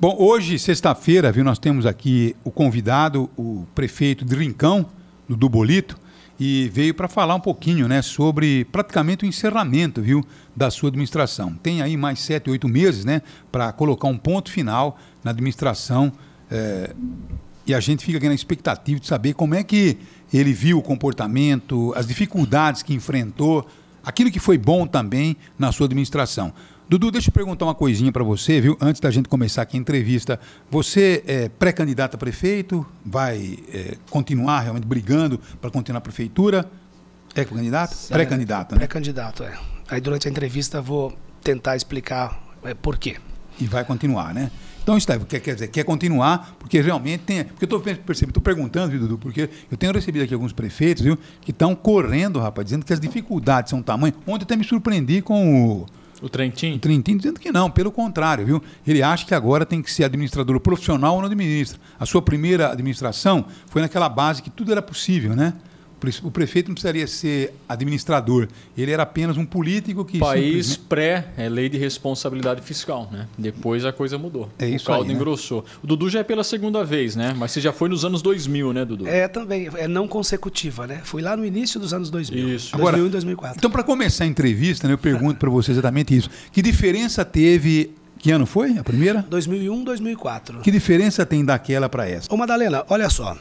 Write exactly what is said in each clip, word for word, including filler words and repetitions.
Bom, hoje, sexta-feira, viu, nós temos aqui o convidado, o prefeito de Rincão, Dudu Bolito, e veio para falar um pouquinho, né, sobre praticamente o encerramento, viu, da sua administração. Tem aí mais sete, oito meses, né, para colocar um ponto final na administração, é, e a gente fica aqui na expectativa de saber como é que ele viu o comportamento, as dificuldades que enfrentou, aquilo que foi bom também na sua administração. Dudu, deixa eu perguntar uma coisinha para você, viu? Antes da gente começar aqui a entrevista. Você é pré-candidato a prefeito? Vai é, continuar realmente brigando para continuar a prefeitura? É candidato? Pré-candidato, né? Pré-candidato, é. Aí durante a entrevista eu vou tentar explicar é, por quê. E vai continuar, né? Então, Estevão, quer, quer dizer, quer continuar, porque realmente tem... Porque eu estou percebendo, estou perguntando, viu, Dudu, porque eu tenho recebido aqui alguns prefeitos, viu, que estão correndo, rapaz, dizendo que as dificuldades são tamanho. Ontem eu até me surpreendi com o... O Trentin? O Trentin dizendo que não, pelo contrário, viu? Ele acha que agora tem que ser administrador profissional ou não administra. A sua primeira administração foi naquela base que tudo era possível, né? O prefeito não precisaria ser administrador, ele era apenas um político que... País simplesmente... pré, é lei de responsabilidade fiscal, né? Depois a coisa mudou. É isso o caldo aí, né? Engrossou. O Dudu já é pela segunda vez, né? Mas você já foi nos anos dois mil, né, Dudu? É, também. É não consecutiva, né? Fui lá no início dos anos dois mil. Isso. Agora, dois mil e dois mil e quatro. Então, para começar a entrevista, né, eu pergunto para você exatamente isso. Que diferença teve... Que ano foi a primeira? dois mil e um, dois mil e quatro. Que diferença tem daquela para essa? Ô, Madalena, olha só.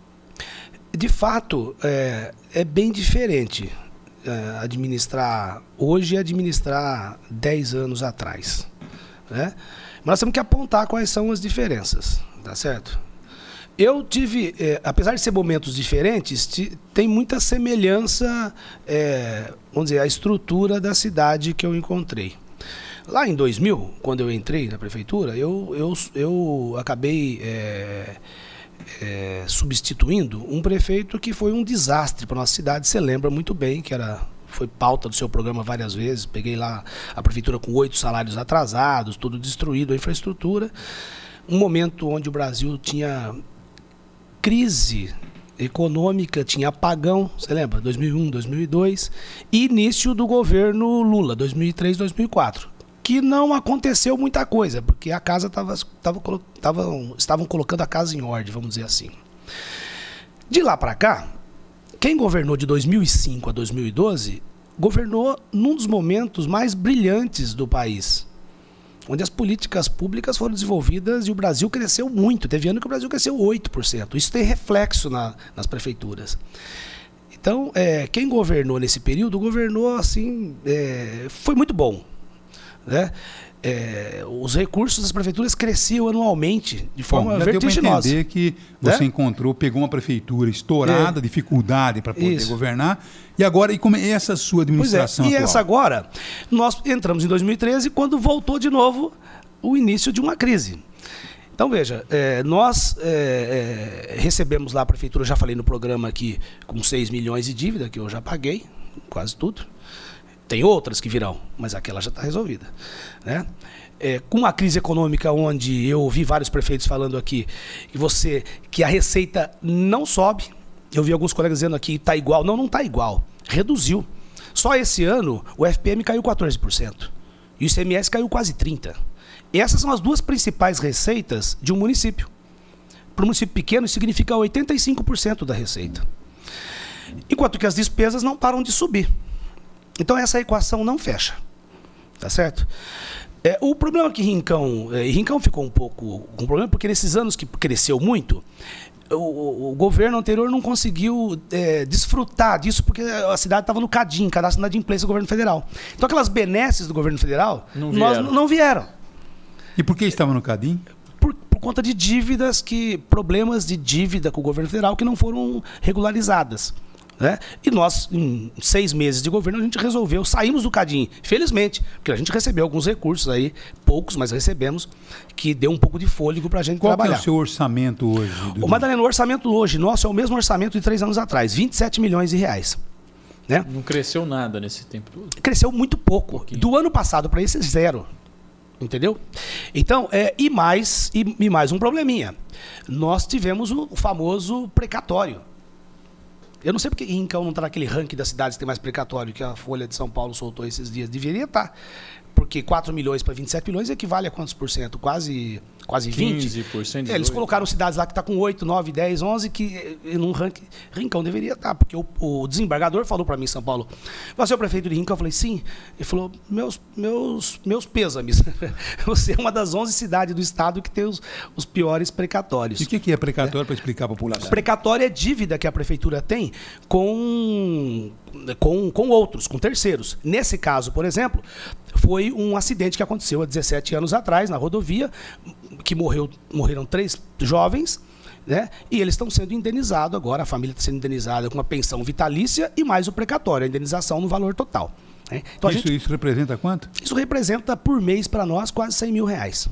De fato, é, é bem diferente é, administrar hoje e administrar dez anos atrás, né? Mas nós temos que apontar quais são as diferenças, tá certo? Eu tive, é, apesar de ser momentos diferentes, tem muita semelhança, é, vamos dizer, a estrutura da cidade que eu encontrei. Lá em dois mil, quando eu entrei na prefeitura, eu, eu, eu acabei... É, É, substituindo um prefeito que foi um desastre para a nossa cidade. Você lembra muito bem que era, foi pauta do seu programa várias vezes. Peguei lá a prefeitura com oito salários atrasados, tudo destruído, a infraestrutura. Um momento onde o Brasil tinha crise econômica, tinha apagão, você lembra? dois mil e um, dois mil e dois, e início do governo Lula, dois mil e três, dois mil e quatro. Que não aconteceu muita coisa, porque a casa tava, tava, tava, estavam colocando a casa em ordem, vamos dizer assim. De lá para cá, quem governou de dois mil e cinco a dois mil e doze, governou num dos momentos mais brilhantes do país, onde as políticas públicas foram desenvolvidas e o Brasil cresceu muito. Teve ano que o Brasil cresceu oito por cento. Isso tem reflexo na, nas prefeituras. Então, é, quem governou nesse período, governou assim, é, foi muito bom. Né? É, os recursos das prefeituras cresciam anualmente de forma Bom, já vertiginosa. Deu para entender que você né? encontrou, pegou uma prefeitura estourada, é. dificuldade para poder Isso. governar, e agora, e como é essa sua administração pois é. E atual? essa agora, nós entramos em dois mil e treze, quando voltou de novo o início de uma crise. Então, veja, é, nós é, é, recebemos lá a prefeitura, já falei no programa aqui, com seis milhões de dívida, que eu já paguei, quase tudo. Tem outras que virão, mas aquela já está resolvida, né? É, com a crise econômica, onde eu ouvi vários prefeitos falando aqui que, você, que a receita não sobe, eu vi alguns colegas dizendo aqui está igual. Não, não está igual, reduziu. Só esse ano o F P M caiu quatorze por cento e o I C M S caiu quase trinta por cento. E essas são as duas principais receitas de um município. Para um município pequeno, isso significa oitenta e cinco por cento da receita. Enquanto que as despesas não param de subir. Então essa equação não fecha, tá certo? É, o problema é que Rincão, é, Rincão ficou um pouco com problema, porque nesses anos que cresceu muito, o, o, o governo anterior não conseguiu é, desfrutar disso, porque a cidade estava no CADIM, Cadastro de Inadimplência do governo federal. Então aquelas benesses do governo federal, não nós vieram. não vieram. E por que estava no CADIM? Por, por conta de dívidas, que, problemas de dívida com o governo federal que não foram regularizadas. Né? E nós, em seis meses de governo, a gente resolveu, saímos do CADIM, felizmente, porque a gente recebeu alguns recursos aí, poucos, mas recebemos, que deu um pouco de fôlego para a gente Qual trabalhar. Qual é o seu orçamento hoje? O Madalena, o orçamento hoje nosso é o mesmo orçamento de três anos atrás, vinte e sete milhões de reais. Né? Não cresceu nada nesse tempo todo? Cresceu muito pouco. Um do ano passado para esse, zero. Entendeu? Então, é, e, mais, e, e mais um probleminha. Nós tivemos o, o famoso precatório. Eu não sei porque Rincão não está naquele ranking das cidades que tem mais precatório que a Folha de São Paulo soltou esses dias. Deveria estar. Porque quatro milhões para vinte e sete milhões equivale a quantos por cento? Quase quase vinte. quinze por cento. É, eles colocaram cidades lá que está com oito, nove, dez, onze, que eh, num ranking, Rincão deveria estar, porque o, o desembargador falou para mim em São Paulo, você é o prefeito de Rincão? Eu falei, sim. Ele falou, meus, meus, meus pêsames. Você é uma das onze cidades do estado que tem os, os piores precatórios. E o que, que é precatório, é? Para explicar a população? Precatório é dívida que a prefeitura tem com, com, com outros, com terceiros. Nesse caso, por exemplo, foi um acidente que aconteceu há dezessete anos atrás, na rodovia, que morreu, morreram três jovens, né? E eles estão sendo indenizados agora, a família está sendo indenizada com uma pensão vitalícia e mais o precatório, a indenização no valor total. Né? Então, isso, gente, isso representa quanto? Isso representa por mês para nós quase cem mil reais.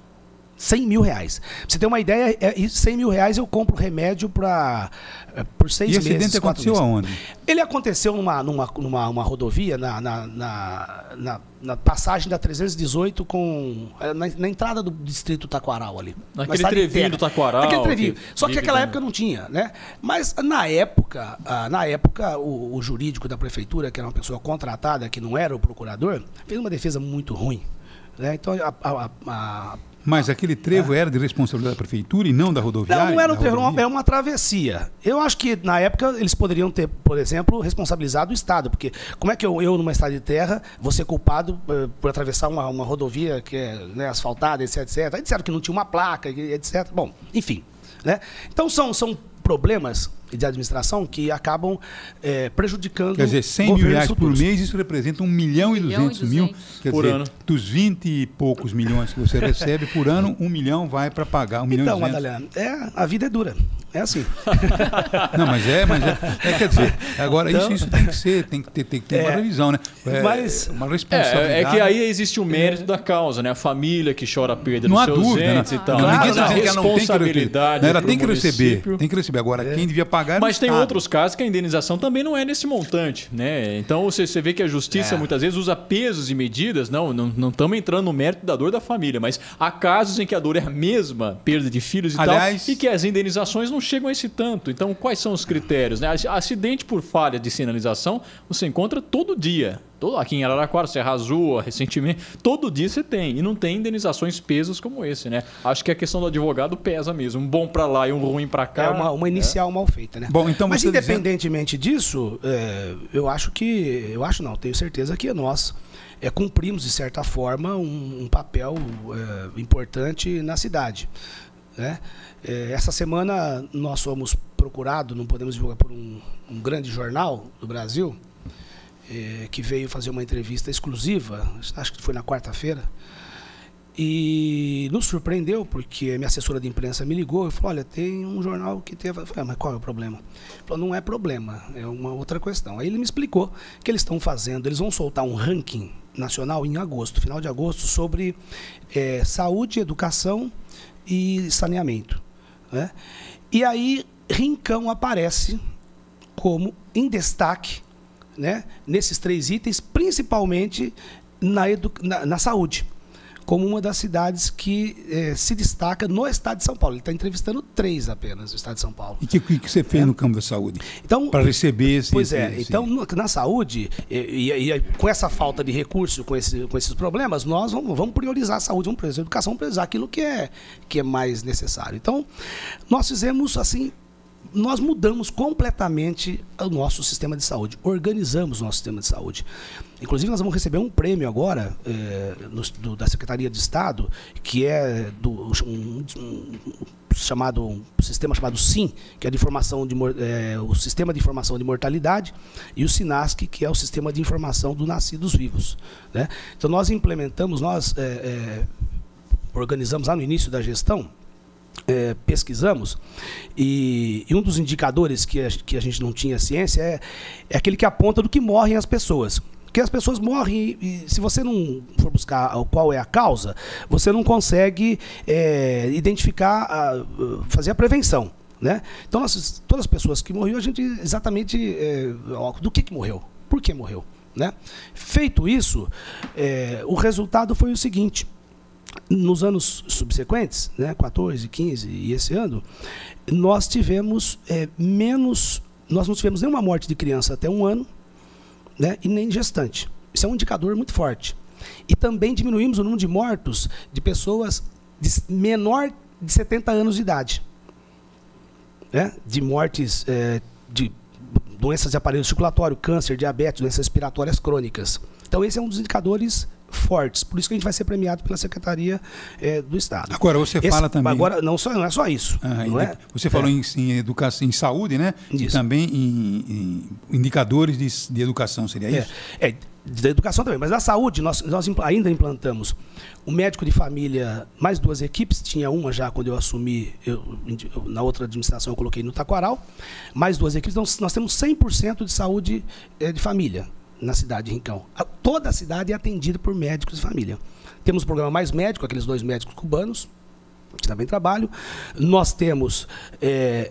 cem mil reais. Pra você ter uma ideia, é, cem mil reais eu compro remédio pra, é, por seis meses. E esse acidente aconteceu meses. aonde? Ele aconteceu numa, numa, numa uma rodovia, na, na, na, na, na passagem da trezentos e dezoito, com, na, na entrada do distrito Taquaral ali. Naquele trevinho do Taquaral. Naquele trevinho. Que Só que naquela né? época não tinha, né? Mas na época, ah, na época o, o jurídico da prefeitura, que era uma pessoa contratada, que não era o procurador, fez uma defesa muito ruim. Né? Então, a, a, a Mas aquele trevo é. era de responsabilidade da prefeitura e não da rodoviária? Não, não era um trevo, é uma travessia. Eu acho que, na época, eles poderiam ter, por exemplo, responsabilizado o Estado, porque como é que eu, eu numa estrada de terra, vou ser culpado uh, por atravessar uma, uma rodovia que é, né, asfaltada, etc, etcétera. Aí disseram que não tinha uma placa, etcétera. Bom, enfim. Né? Então, são, são problemas de administração que acabam é, prejudicando. Quer dizer, cem mil reais por mês, isso representa um milhão e duzentos mil quer por dizer, ano. Dos vinte e poucos milhões que você recebe por ano, um milhão vai para pagar. Um milhão então, e duzentos. Madalena, é, a vida é dura. É assim. Não, mas é, mas é, é quer dizer, agora então, isso, isso tem que ser, tem que ter, tem que ter é, uma revisão, né? É, mas, uma responsabilidade. É, é que aí existe o mérito é, da causa, né? A família que chora a perda não dos seus dúvida, entes né? e tal. Claro, Ninguém está dizendo que ela não tem que responsabilidade. Ela tem que receber, tem que receber. Agora, é. quem devia pagar é Mas tem Estado. outros casos que a indenização também não é nesse montante, né? Então você, você vê que a justiça é. muitas vezes usa pesos e medidas, não não não estamos entrando no mérito da dor da família, mas há casos em que a dor é a mesma, perda de filhos e Aliás, tal, e que as indenizações não chegam a esse tanto. Então quais são os critérios, né? Acidente por falha de sinalização você encontra todo dia. Todo, aqui em Araraquara, Serra Azul, recentemente, todo dia você tem. E não tem indenizações pesos como esse, né? Acho que a questão do advogado pesa mesmo. Um bom para lá e um ruim para cá. É uma, uma inicial é. mal feita, né? Bom, então Mas você independentemente dizendo... disso, é, eu acho que... Eu acho não, tenho certeza que nós é, cumprimos, de certa forma, um, um papel é, importante na cidade. Né? É, essa semana nós fomos procurados, não podemos divulgar, por um, um grande jornal do Brasil, É, que veio fazer uma entrevista exclusiva, acho que foi na quarta-feira, e nos surpreendeu, porque a minha assessora de imprensa me ligou e falou, olha, tem um jornal que teve... Eu falei, ah, mas qual é o problema? Ele falou, não é problema, é uma outra questão. Aí ele me explicou que eles estão fazendo, eles vão soltar um ranking nacional em agosto, final de agosto, sobre é, saúde, educação e saneamento. Né? E aí Rincão aparece como em destaque, né, nesses três itens, principalmente na, edu na, na saúde, como uma das cidades que eh, se destaca no estado de São Paulo. Ele está entrevistando três apenas no estado de São Paulo. E o que, que você fez é. no campo da saúde? Então, para receber esse... Pois é, esse, então no, na saúde, e, e, e com essa falta de recursos, com, esse, com esses problemas, nós vamos, vamos priorizar a saúde, vamos priorizar a educação, vamos priorizar aquilo que é, que é mais necessário. Então, nós fizemos assim... Nós mudamos completamente o nosso sistema de saúde, organizamos o nosso sistema de saúde. Inclusive, nós vamos receber um prêmio agora é, no, do, da Secretaria de Estado, que é do, um, um, chamado, um sistema chamado SIM, que é de informação de, é, o Sistema de Informação de Mortalidade, e o SINASC, que é o Sistema de Informação dos Nascidos Vivos. Né? Então, nós implementamos, nós é, é, organizamos lá no início da gestão, É, pesquisamos, e, e um dos indicadores que a, que a gente não tinha ciência é, é aquele que aponta do que morrem as pessoas. Porque as pessoas morrem e, e se você não for buscar qual é a causa, você não consegue é, identificar, a, fazer a prevenção. Né? Então, nós, todas as pessoas que morreram, a gente exatamente é, do que, que morreu, por que morreu. Né? Feito isso, é, o resultado foi o seguinte: nos anos subsequentes, né, quatorze, quinze e esse ano, nós tivemos é, menos, nós não tivemos nenhuma morte de criança até um ano, né, e nem gestante. Isso é um indicador muito forte. E também diminuímos o número de mortos de pessoas de menor de setenta anos de idade. Né? De mortes é, de doenças de aparelho circulatório, câncer, diabetes, doenças respiratórias crônicas. Então, esse é um dos indicadores fortes. Por isso que a gente vai ser premiado pela Secretaria é, do Estado. Agora, você Esse, fala também... Agora, não, só, não é só isso. Ah, não é? Você falou é. em, em educação, em saúde, né? Isso. E também em, em indicadores de, de educação, seria é. isso? É, da educação também. Mas na saúde, nós, nós ainda implantamos o médico de família, mais duas equipes. Tinha uma já quando eu assumi, eu, na outra administração eu coloquei no Taquaral. Mais duas equipes. Então, nós temos cem por cento de saúde é, de família na cidade de Rincão. A, toda a cidade é atendida por médicos de família. Temos o programa Mais Médico, aqueles dois médicos cubanos, que também trabalham. Nós temos... É,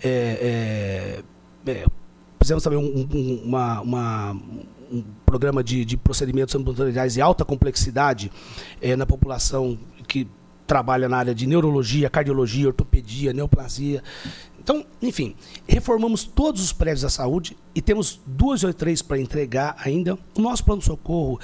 é, é, é, fizemos também um, um, uma, uma, um programa de, de procedimentos ambulatoriais de alta complexidade é, na população que trabalha na área de neurologia, cardiologia, ortopedia, neoplasia. Então, enfim, reformamos todos os prédios da saúde e temos duas ou três para entregar ainda. O nosso pronto-socorro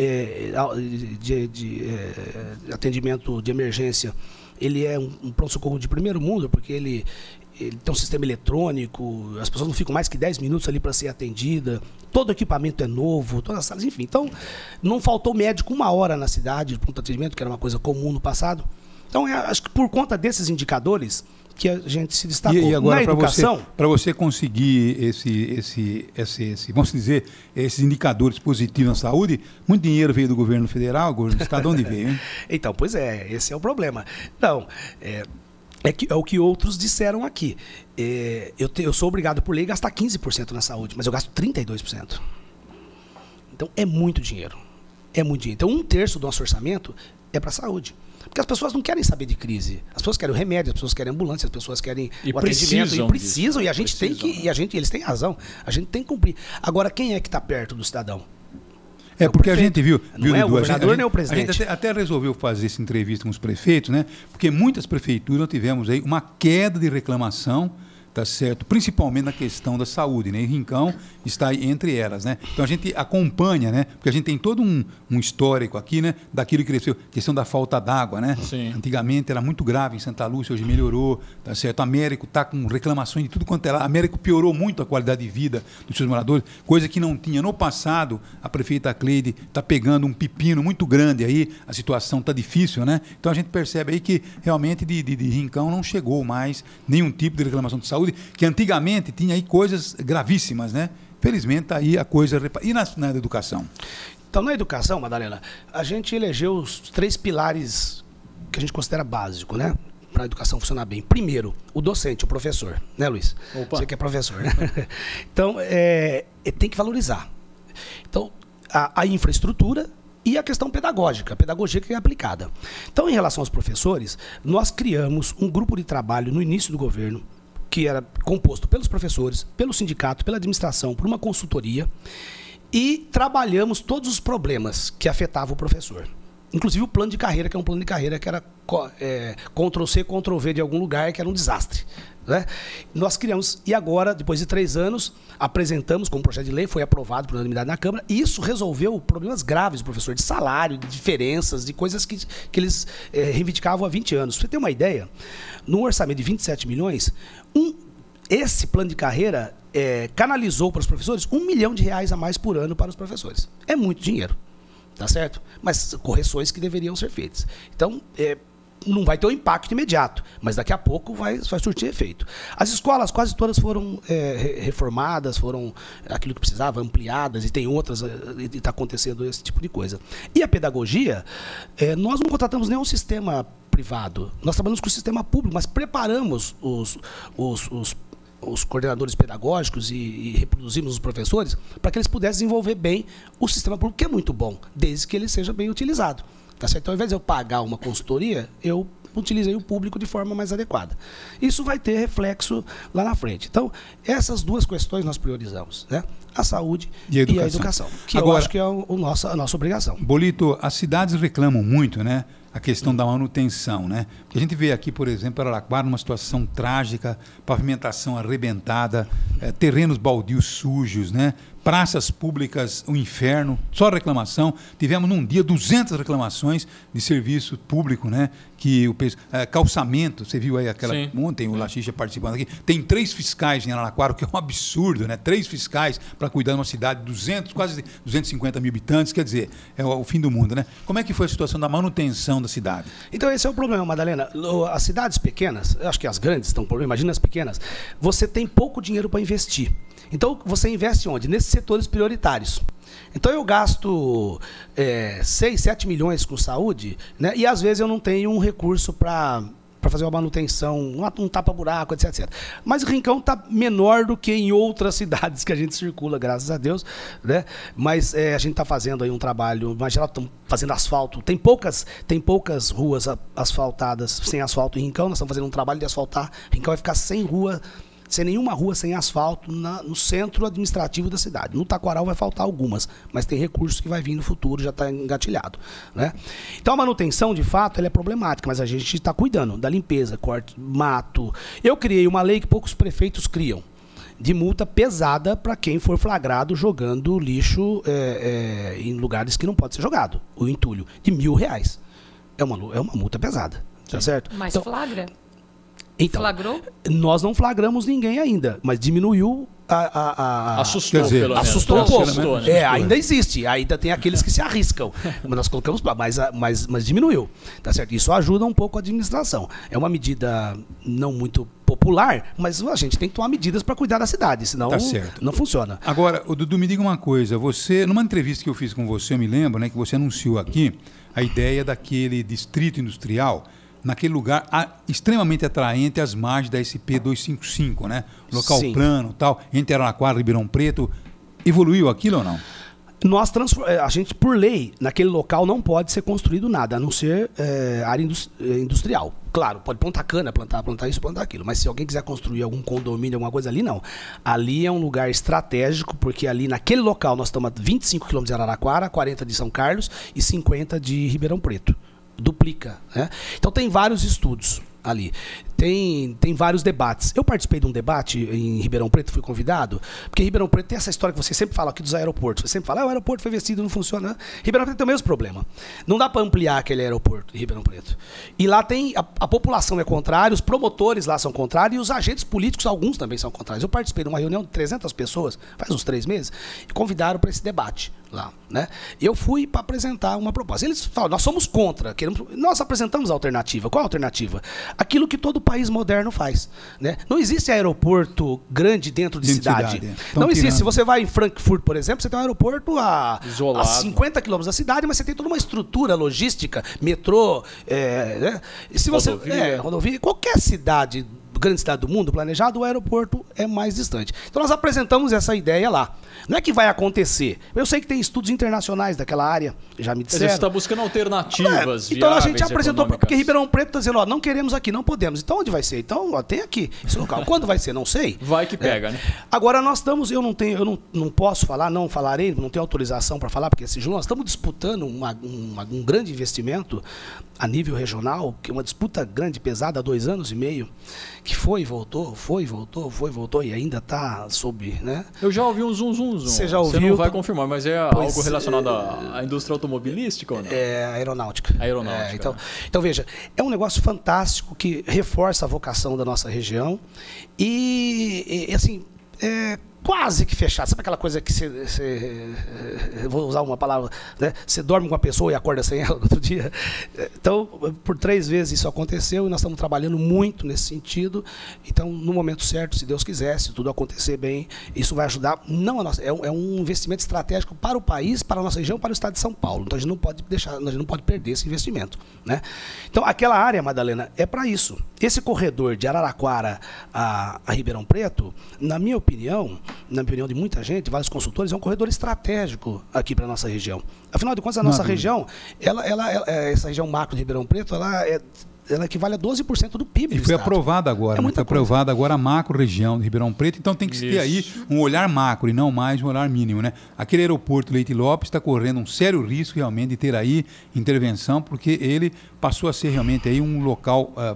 é, de, de é, atendimento de emergência, ele é um, um pronto-socorro de primeiro mundo, porque ele, ele tem um sistema eletrônico, as pessoas não ficam mais que dez minutos ali para ser atendida, todo o equipamento é novo, todas as salas, enfim. Então, não faltou médico uma hora na cidade de pronto-atendimento, que era uma coisa comum no passado. Então, é, acho que por conta desses indicadores que a gente se destacou. E, e agora, na educação... Para você, você conseguir esse, esse, esse, esse, vamos dizer, esses indicadores positivos na saúde, muito dinheiro veio do governo federal, o governo do estado, onde veio, hein? Então, pois é, esse é o problema. Não, é, é, que, é o que outros disseram aqui. É, eu, te, eu sou obrigado por lei a gastar quinze por cento na saúde, mas eu gasto trinta e dois por cento. Então, é muito dinheiro. É muito dinheiro. Então, um terço do nosso orçamento é para a saúde. Porque as pessoas não querem saber de crise. As pessoas querem o remédio, as pessoas querem ambulância, as pessoas querem e o atendimento. E precisam, disso. e a gente precisam, tem que... E a gente, eles têm razão. A gente tem que cumprir. Agora, quem é que está perto do cidadão? É, é porque a gente viu... Não viu é Dudu, o governador, a gente, nem o presidente. A gente até, até resolveu fazer essa entrevista com os prefeitos, né? Porque muitas prefeituras nós tivemos aí uma queda de reclamação, tá certo? Principalmente na questão da saúde, né? E Rincão está entre elas, né? Então a gente acompanha, né? Porque a gente tem todo um, um histórico aqui, né? Daquilo que cresceu, questão da falta d'água, né? Sim. Antigamente era muito grave em Santa Lúcia, hoje melhorou, tá certo? Américo está com reclamações de tudo quanto é lá. Américo piorou muito a qualidade de vida dos seus moradores, coisa que não tinha no passado. A prefeita Cleide está pegando um pepino muito grande aí, a situação está difícil, né? Então a gente percebe aí que realmente de, de, de Rincão não chegou mais nenhum tipo de reclamação de saúde, que antigamente tinha aí coisas gravíssimas, né? Felizmente tá aí a coisa... E na, na educação? Então, na educação, Madalena, a gente elegeu os três pilares que a gente considera básico, né? Para a educação funcionar bem. Primeiro, o docente, o professor, né, Luiz? Opa. Você que é professor, né? Então, é, é, tem que valorizar. Então, a, a infraestrutura e a questão pedagógica, a pedagogia que é aplicada. Então, em relação aos professores, nós criamos um grupo de trabalho no início do governo, que era composto pelos professores, pelo sindicato, pela administração, por uma consultoria, e trabalhamos todos os problemas que afetavam o professor. Inclusive o plano de carreira, que é um plano de carreira que era é, control C, control V de algum lugar, que era um desastre. Né? Nós criamos, e agora, depois de três anos, apresentamos como projeto de lei, foi aprovado por unanimidade na Câmara, e isso resolveu problemas graves do professor, de salário, de diferenças, de coisas que, que eles é, reivindicavam há vinte anos. Pra você ter uma ideia, num orçamento de vinte e sete milhões, um, esse plano de carreira é, canalizou para os professores um milhão de reais a mais por ano para os professores. É muito dinheiro, tá certo? Mas correções que deveriam ser feitas. Então, é, não vai ter um impacto imediato, mas daqui a pouco vai, vai surtir efeito. As escolas quase todas foram é, reformadas, foram aquilo que precisava, ampliadas, e tem outras, e está acontecendo esse tipo de coisa. E a pedagogia, é, nós não contratamos nenhum sistema privado, nós trabalhamos com o sistema público, mas preparamos os, os, os, os coordenadores pedagógicos e, e reproduzimos os professores para que eles pudessem desenvolver bem o sistema público, que é muito bom, desde que ele seja bem utilizado. Tá certo? Então, ao invés de eu pagar uma consultoria, eu utilizei o público de forma mais adequada. Isso vai ter reflexo lá na frente. Então, essas duas questões nós priorizamos, né? A saúde e a educação, e a educação que Agora, eu acho que é o, o nossa, a nossa obrigação. Bolito, as cidades reclamam muito, né? A questão da manutenção, né? Porque a gente vê aqui, por exemplo, Araraquara, numa situação trágica, pavimentação arrebentada, é, terrenos baldios sujos, né? praças públicas, o inferno, só reclamação. Tivemos num dia duzentas reclamações de serviço público, né? Que o é, calçamento, você viu aí aquela Sim. ontem o Lachicha participando aqui, tem três fiscais em Araraquara, o que é um absurdo, né? Três fiscais para cuidar de uma cidade de duzentos, quase duzentos e cinquenta mil habitantes, quer dizer, é o, o fim do mundo, né? Como é que foi a situação da manutenção da cidade? Então esse é o problema, Madalena. As cidades pequenas, eu acho que as grandes estão com problema, imagina as pequenas, você tem pouco dinheiro para investir. Então, você investe onde? Nesses setores prioritários. Então, eu gasto é, seis, sete milhões com saúde, né? E, às vezes, eu não tenho um recurso para para fazer uma manutenção, um, um tapa-buraco, etc, etcétera. Mas o Rincão está menor do que em outras cidades que a gente circula, graças a Deus, né? Mas é, a gente está fazendo aí um trabalho, imagina, estamos fazendo asfalto, tem poucas, tem poucas ruas asfaltadas sem asfalto em Rincão, nós estamos fazendo um trabalho de asfaltar, Rincão vai ficar sem rua, sem nenhuma rua sem asfalto na, no centro administrativo da cidade. No Taquaral vai faltar algumas, mas tem recursos que vai vir no futuro, já está engatilhado, né? Então a manutenção, de fato, ela é problemática, mas a gente está cuidando da limpeza, corte, mato. Eu criei uma lei que poucos prefeitos criam, de multa pesada para quem for flagrado jogando lixo é, é, em lugares que não pode ser jogado, o entulho, de mil reais. É uma, é uma multa pesada, tá certo? Mas então, flagra? Então, Flagrou? Nós não flagramos ninguém ainda, mas diminuiu a... a, a assustou, dizer, pelo menos. assustou um pouco. Assustou, né? É, ainda existe, ainda tem aqueles que se arriscam. Mas nós colocamos, mas, mas, mas diminuiu, tá certo? Isso ajuda um pouco a administração. É uma medida não muito popular, mas a gente tem que tomar medidas para cuidar da cidade, senão Tá certo. não funciona. Agora, o Dudu, me diga uma coisa. Você, numa entrevista que eu fiz com você, eu me lembro, né, que você anunciou aqui a ideia daquele distrito industrial naquele lugar a, extremamente atraente às margens da S P duzentos e cinquenta e cinco, né? Local Sim. plano, tal, entre Araraquara e Ribeirão Preto. Evoluiu aquilo ou não? Nós a gente, por lei, naquele local não pode ser construído nada, a não ser é, área industrial. Claro, pode plantar cana, plantar, plantar isso, plantar aquilo. Mas se alguém quiser construir algum condomínio, alguma coisa ali, não. Ali é um lugar estratégico, porque ali naquele local nós estamos a vinte e cinco quilômetros de Araraquara, quarenta de São Carlos e cinquenta de Ribeirão Preto. Duplica, né? Então tem vários estudos ali. Tem, tem vários debates. Eu participei de um debate em Ribeirão Preto, fui convidado, porque Ribeirão Preto tem essa história que você sempre fala aqui dos aeroportos. Você sempre fala, ah, o aeroporto foi investido, não funciona. Ribeirão Preto tem o mesmo problema. Não dá para ampliar aquele aeroporto em Ribeirão Preto. E lá tem, a, a população é contrária, os promotores lá são contrários e os agentes políticos, alguns também são contrários. Eu participei de uma reunião de trezentas pessoas, faz uns três meses, e convidaram para esse debate lá, né? Eu fui para apresentar uma proposta. Eles falam, nós somos contra, queremos, nós apresentamos a alternativa. Qual a alternativa? Aquilo que todo país moderno faz, né? Não existe aeroporto grande dentro de Dentro de cidade. cidade, é. Não Tão existe. tirando. Se você vai em Frankfurt, por exemplo, você tem um aeroporto a, Isolado. a cinquenta quilômetros da cidade, mas você tem toda uma estrutura logística, metrô, é, né? E se você, Rodovia. é, rodovia, qualquer cidade, grande cidade do mundo planejado, o aeroporto é mais distante. Então nós apresentamos essa ideia lá. Não é que vai acontecer. Eu sei que tem estudos internacionais daquela área, já me Quer dizer, disseram. você está buscando alternativas, É, então a gente viáveis, apresentou, econômicas. porque Ribeirão Preto está dizendo, ó, não queremos aqui, não podemos. Então onde vai ser? Então, ó, tem aqui esse local. Quando vai ser? Não sei. Vai que pega, É. né? Agora nós estamos, eu não tenho, eu não, não posso falar, não falarei, não tenho autorização para falar, porque esse nós estamos disputando uma, uma, um grande investimento a nível regional, que é uma disputa grande, pesada, há dois anos e meio, que foi e voltou, foi e voltou, foi e voltou, e ainda está sob, né? Eu já ouvi um zum, zum, zum. Você já Você ouviu? não vai confirmar, mas é Pois algo relacionado é. à à indústria automobilística ou não? É, aeronáutica. Aeronáutica, É, então, né? então, veja, é um negócio fantástico que reforça a vocação da nossa região e, e assim, é quase que fechado. Sabe aquela coisa que você, você vou usar uma palavra, né? Você dorme com uma pessoa e acorda sem ela no outro dia. Então, por três vezes isso aconteceu e nós estamos trabalhando muito nesse sentido. Então, no momento certo, se Deus quiser, se tudo acontecer bem, isso vai ajudar. Não a nossa, é um, é um investimento estratégico para o país, para a nossa região, para o estado de São Paulo. Então, a gente não pode deixar, a gente não pode perder esse investimento, né? Então, aquela área, Madalena, é para isso. Esse corredor de Araraquara a, a Ribeirão Preto, na minha opinião, na opinião de muita gente, vários consultores, é um corredor estratégico aqui para a nossa região. Afinal de contas, a nossa Não, região, ela, ela, ela, essa região macro de Ribeirão Preto, ela, é, ela equivale a doze por cento do P I B E do foi estado. aprovada agora, É né? muita Foi coisa. aprovada agora a macro-região de Ribeirão Preto, então tem que se ter aí Isso. um olhar macro e não mais um olhar mínimo, né? Aquele aeroporto Leite Lopes está correndo um sério risco realmente de ter aí intervenção, porque ele passou a ser realmente aí um local uh,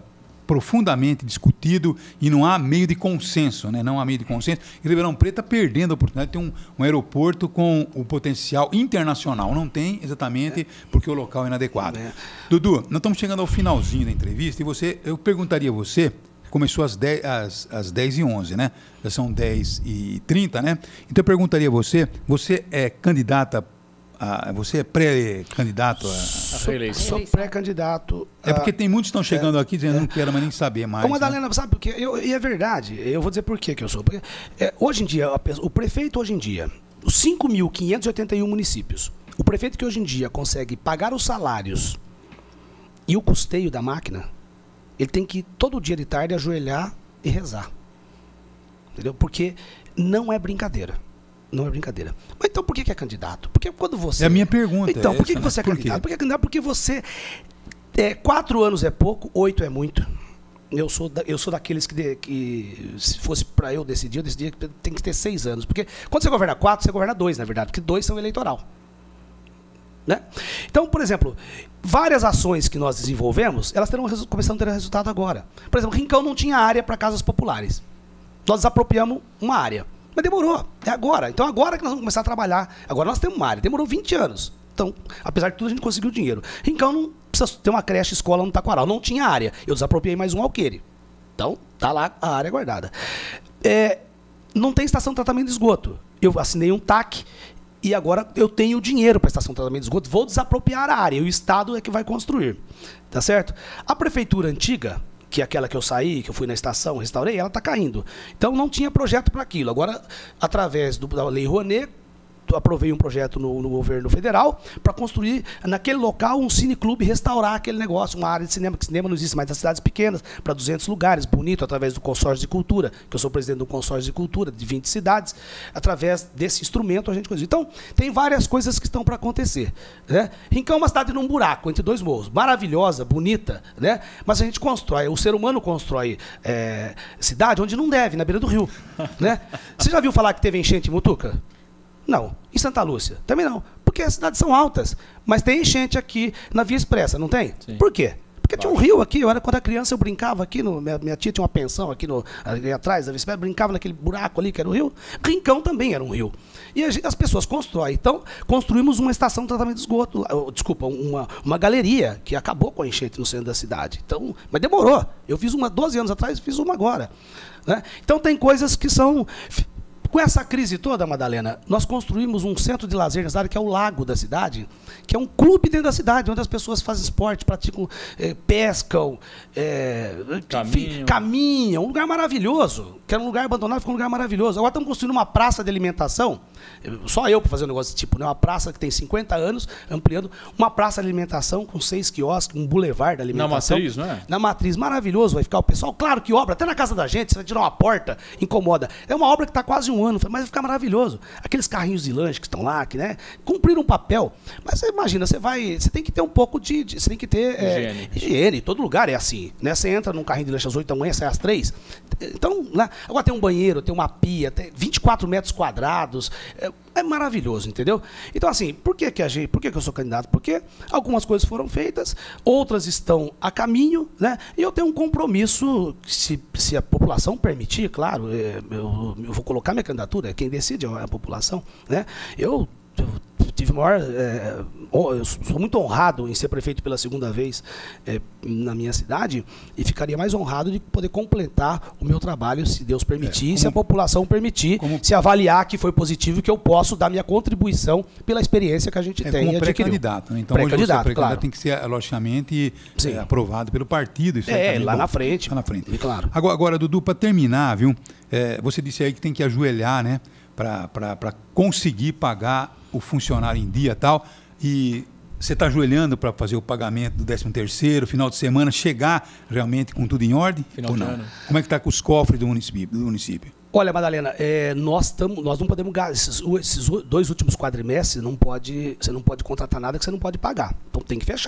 profundamente discutido e não há meio de consenso, né? Não há meio de consenso. E Ribeirão Preto está perdendo a oportunidade de ter um, um aeroporto com o potencial internacional. Não tem exatamente é. porque o local é inadequado. É. Dudu, nós estamos chegando ao finalzinho da entrevista e você, eu perguntaria a você, começou às dez, às, às dez e onze, né? Já são dez e trinta, né? Então eu perguntaria a você, você é candidata Ah, você é pré-candidato a... Sou, sou pré-candidato. A... É porque tem muitos que estão chegando é, aqui dizendo que é. não quero mais nem saber mais. Ô, Madalena, né? Sabe por quê? Eu, e é verdade, eu vou dizer por quê que eu sou. Porque, é, hoje em dia, a, o prefeito hoje em dia, os cinco mil quinhentos e oitenta e um municípios, o prefeito que hoje em dia consegue pagar os salários e o custeio da máquina, ele tem que todo dia de tarde ajoelhar e rezar. Entendeu? Porque não é brincadeira. Não é brincadeira. Mas então por que, que é candidato? Porque quando você... É a minha pergunta. Então, é por que, essa, que você é por candidato? Quê? Porque é candidato porque você... É, quatro anos é pouco, oito é muito. Eu sou, da, eu sou daqueles que, de, que se fosse para eu decidir, eu decidia que tem que ter seis anos. Porque quando você governa quatro, você governa dois, na verdade. Porque dois são eleitoral. Né? Então, por exemplo, várias ações que nós desenvolvemos, elas terão começando a ter resultado agora. Por exemplo, Rincão não tinha área para casas populares. Nós desapropriamos uma área. Mas demorou, é agora. Então agora que nós vamos começar a trabalhar. Agora nós temos uma área, demorou vinte anos. Então, apesar de tudo, a gente conseguiu dinheiro. Rincão não precisa ter uma creche, escola no Taquaral. Não tinha área. Eu desapropriei mais um alqueire. Então, tá lá a área guardada. É, não tem estação de tratamento de esgoto. Eu assinei um T A C e agora eu tenho dinheiro para a estação de tratamento de esgoto. Vou desapropriar a área. E o Estado é que vai construir. Tá certo? A prefeitura antiga, que é aquela que eu saí, que eu fui na estação, restaurei, ela está caindo. Então não tinha projeto para aquilo. Agora, através do, da Lei Rouanet, aprovei um projeto no, no governo federal para construir naquele local um cineclube, restaurar aquele negócio, uma área de cinema, que cinema não existe mais nas cidades pequenas, para duzentos lugares, bonito, através do consórcio de cultura, que eu sou presidente do consórcio de cultura de vinte cidades, através desse instrumento a gente conseguiu. Então, tem várias coisas que estão para acontecer. Né? Rincão é uma cidade num buraco, entre dois morros, maravilhosa, bonita, né? Mas a gente constrói, o ser humano constrói é, cidade onde não deve, na beira do rio. Né? Você já viu falar que teve enchente em Mutuca? Não. Em Santa Lúcia? Também não. Porque as cidades são altas. Mas tem enchente aqui na Via Expressa, não tem? Sim. Por quê? Porque tinha um rio aqui. Eu era, quando era criança, eu brincava aqui. No, minha, minha tia tinha uma pensão aqui, no, ali atrás da Via Expressa. Brincava naquele buraco ali que era o rio. Rincão também era um rio. E a, as pessoas constroem. Então, construímos uma estação de tratamento de esgoto. Desculpa, uma, uma galeria que acabou com a enchente no centro da cidade. Então, mas demorou. Eu fiz uma doze anos atrás, fiz uma agora. Né? Então, tem coisas que são... Com essa crise toda, Madalena, nós construímos um centro de lazer na cidade, que é o Lago da cidade, que é um clube dentro da cidade, onde as pessoas fazem esporte, praticam, é, pescam, é, enfim, caminham. Um lugar maravilhoso, que era um lugar abandonado, ficou um lugar maravilhoso. Agora estamos construindo uma praça de alimentação, só eu para fazer um negócio desse tipo, né? Uma praça que tem cinquenta anos, ampliando, uma praça de alimentação com seis quiosques, um bulevar da alimentação. Na matriz, não é? Na matriz, maravilhoso, vai ficar o pessoal, claro que obra, até na casa da gente, você vai tirar uma porta, incomoda. É uma obra que está quase um ano, mas vai ficar maravilhoso. Aqueles carrinhos de lanche que estão lá, que, né, cumpriram um papel. Mas você imagina, você vai, você tem que ter um pouco de, de você tem que ter é, higiene. higiene. Todo lugar é assim, né? Você entra num carrinho de lanche às oito da manhã, sai às três. Então, lá, agora tem um banheiro, tem uma pia, tem vinte e quatro metros quadrados. É, é maravilhoso, entendeu? Então, assim, por que, que, a gente, por que, que eu sou candidato? Porque algumas coisas foram feitas, outras estão a caminho, né? E eu tenho um compromisso, se, se a população permitir, claro, eu, eu vou colocar minha candidatura, quem decide é a população, né? Eu, eu tive maior... É, eu sou muito honrado em ser prefeito pela segunda vez é, na minha cidade e ficaria mais honrado de poder completar o meu trabalho, se Deus permitir, é, como, se a população permitir, como, se avaliar que foi positivo e que eu posso dar minha contribuição pela experiência que a gente é, tem. Como pré-candidato. Né? Então, pré-candidato, hoje você claro. Tem que ser, logicamente, é, aprovado pelo partido. Isso é, é lá bom. na frente. Lá na frente. E, claro. Agora, agora Dudu, para terminar, viu? É, você disse aí que tem que ajoelhar, né? Para conseguir pagar o funcionário em dia e tal. E você está ajoelhando para fazer o pagamento do décimo terceiro, final de semana, chegar realmente com tudo em ordem? Final ou de não? ano. Como é que está com os cofres do município? Do município? Olha, Madalena, é, nós, tamo, nós não podemos gastar. Esses, esses dois últimos quadrimestres, não pode, você não pode contratar nada que você não pode pagar. Então tem que fechar.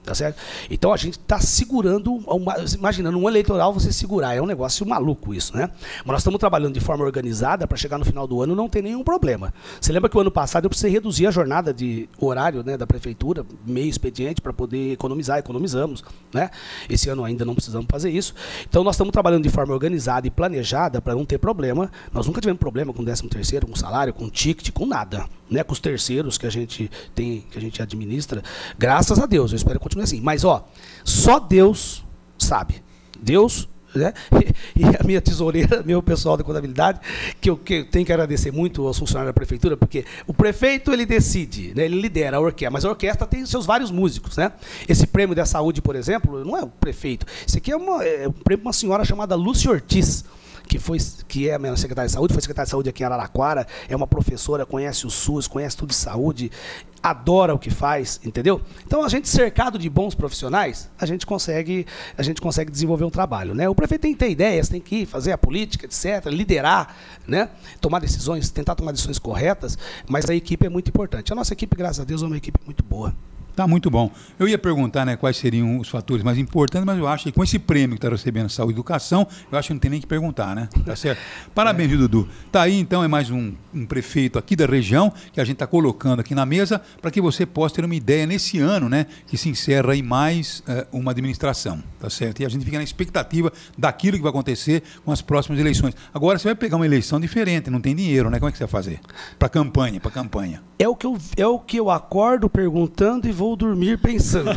Tá certo? Então a gente está segurando, uma, imaginando um eleitoral você segurar, é um negócio maluco isso, né? Mas nós estamos trabalhando de forma organizada para chegar no final do ano não ter nenhum problema. Você lembra que o ano passado eu precisei reduzir a jornada de horário, né, da prefeitura, meio expediente, para poder economizar, economizamos, né? Esse ano ainda não precisamos fazer isso. Então nós estamos trabalhando de forma organizada e planejada para não ter problema. Nós nunca tivemos problema com décimo terceiro, com salário, com ticket, com nada, né? Com os terceiros que a gente tem, que a gente administra. Graças a Deus, eu espero que continue assim. Mas, ó, só Deus sabe. Deus, né? E a minha tesoureira, meu pessoal da contabilidade, que eu, que eu tenho que agradecer muito aos funcionários da prefeitura, porque o prefeito, ele decide, né? Ele lidera a orquestra, mas a orquestra tem seus vários músicos, né? Esse prêmio da saúde, por exemplo, não é o prefeito. Esse aqui é, uma, é um prêmio de uma senhora chamada Lúcia Ortiz, que, foi, que é a minha secretária de saúde, foi secretária de saúde aqui em Araraquara, é uma professora, conhece o SUS, conhece tudo de saúde, adora o que faz, entendeu? Então, a gente cercado de bons profissionais, a gente consegue, a gente consegue desenvolver um trabalho, né? O prefeito tem que ter ideias, tem que ir fazer a política, etcétera, liderar, né? Tomar decisões, tentar tomar decisões corretas, mas a equipe é muito importante. A nossa equipe, graças a Deus, é uma equipe muito boa. Tá muito bom. Eu ia perguntar, né, quais seriam os fatores mais importantes, mas eu acho que com esse prêmio que está recebendo Saúde e Educação, eu acho que não tem nem que perguntar, né? Tá certo? Parabéns, viu, Dudu? Tá aí, então, é mais um, um prefeito aqui da região que a gente está colocando aqui na mesa para que você possa ter uma ideia nesse ano, né, que se encerra aí mais uh, uma administração, tá certo? E a gente fica na expectativa daquilo que vai acontecer com as próximas eleições. Agora, você vai pegar uma eleição diferente, não tem dinheiro, né? Como é que você vai fazer? Para campanha, para campanha. É o, que eu, é o que eu acordo perguntando e vou dormir pensando.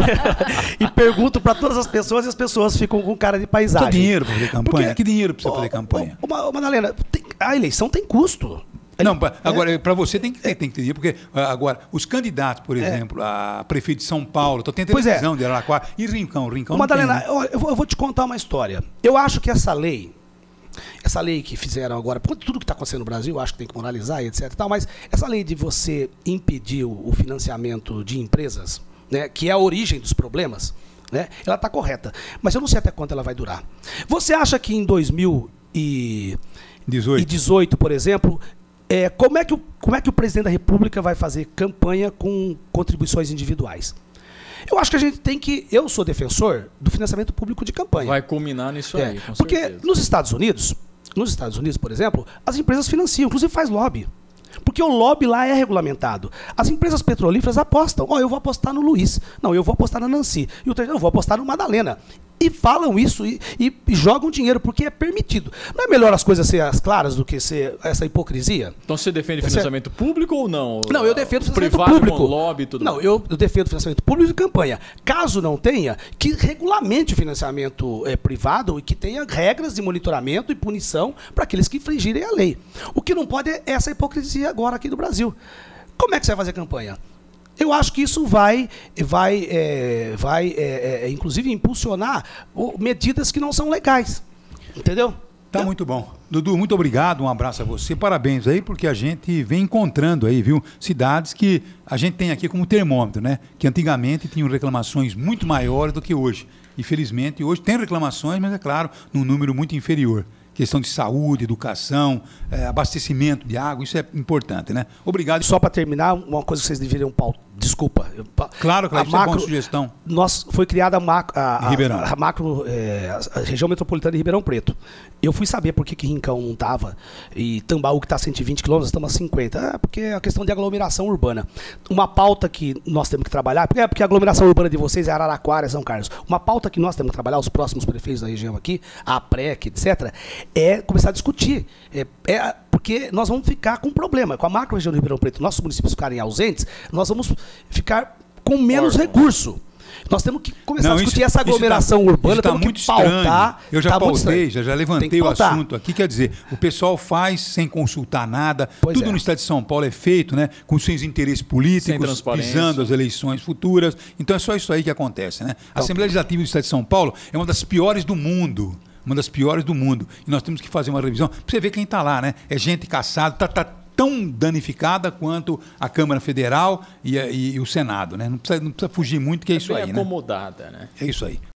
E pergunto para todas as pessoas e as pessoas ficam com cara de paisagem. Que dinheiro para fazer campanha? Porque, que dinheiro para você ó, fazer campanha? Ô, ô, Madalena, tem, a eleição tem custo. Não, agora, é. para você tem que ter, tem que ter dinheiro, porque agora, os candidatos, por exemplo, é. a prefeito de São Paulo, estou tendo televisão é. de Araraquara, e Rincão, Rincão Ô, Madalena, tem, né? eu, eu vou te contar uma história. Eu acho que essa lei, essa lei que fizeram agora, por tudo que está acontecendo no Brasil, eu acho que tem que moralizar e etc. Tal, mas essa lei de você impedir o financiamento de empresas, né, que é a origem dos problemas, né, ela está correta. Mas eu não sei até quanto ela vai durar. Você acha que em dois mil e dezoito, por exemplo, é, como, é que o, como é que o presidente da República vai fazer campanha com contribuições individuais? Eu acho que a gente tem que... Eu sou defensor do financiamento público de campanha. Vai culminar nisso é, aí, com porque certeza. nos Estados Unidos, nos Estados Unidos, por exemplo, as empresas financiam, inclusive faz lobby. Porque o lobby lá é regulamentado. As empresas petrolíferas apostam. Ó, oh, eu vou apostar no Luiz. Não, eu vou apostar na Nancy. E o terceiro, eu vou apostar no Madalena. E falam isso e, e, e jogam dinheiro, porque é permitido. Não é melhor as coisas ser as claras do que ser essa hipocrisia? Então você defende financiamento público ou não? Não, eu defendo financiamento privado público. Com lobby e tudo não, mais. eu, eu defendo financiamento público de campanha. Caso não tenha, que regulamente o financiamento é, privado e que tenha regras de monitoramento e punição para aqueles que infringirem a lei. O que não pode é essa hipocrisia agora aqui do Brasil. Como é que você vai fazer campanha? Eu acho que isso vai, vai, é, vai é, é, inclusive, impulsionar medidas que não são legais. Entendeu? Tá muito bom. Dudu, muito obrigado, um abraço a você, parabéns aí, porque a gente vem encontrando aí, viu, cidades que a gente tem aqui como termômetro, né? Que antigamente tinham reclamações muito maiores do que hoje. Infelizmente, hoje tem reclamações, mas é claro, num número muito inferior. Questão de saúde, educação, é, abastecimento de água, isso é importante, né? Obrigado. Só para terminar, uma coisa que vocês deveriam pautar. Desculpa. Eu, claro, claro, a isso macro, é boa sugestão. Nós, foi criada a, macro, a, a, a macro, é, a região metropolitana de Ribeirão Preto. Eu fui saber por que, que Rincão não estava, e Tambaú, que está a cento e vinte quilômetros, estamos a cinquenta. É porque é a questão de aglomeração urbana. Uma pauta que nós temos que trabalhar, porque, é porque a aglomeração urbana de vocês é Araraquara, é São Carlos. Uma pauta que nós temos que trabalhar, os próximos prefeitos da região aqui, a PREC, etcétera, é começar a discutir. É, é, porque nós vamos ficar com um problema. Com a macro região de Ribeirão Preto, nossos municípios ficarem ausentes, nós vamos ficar com menos Órgão. recurso. Nós temos que começar não, a discutir isso, essa aglomeração tá, urbana, tá temos muito que pautar. Estranho. Eu já tá pautei, já, já levantei o assunto aqui. Quer dizer, o pessoal faz sem consultar nada. Pois tudo é. no estado de São Paulo é feito, né, com seus interesses políticos, visando as eleições futuras. Então é só isso aí que acontece, né? A Assembleia Legislativa do estado de São Paulo é uma das piores do mundo. Uma das piores do mundo. E nós temos que fazer uma revisão. Para você ver quem está lá, né? É gente caçada, tá, tá tão danificada quanto a Câmara Federal e, e, e o Senado, né? Não precisa, não precisa fugir muito, que é, é isso aí, né? Acomodada, né? É isso aí.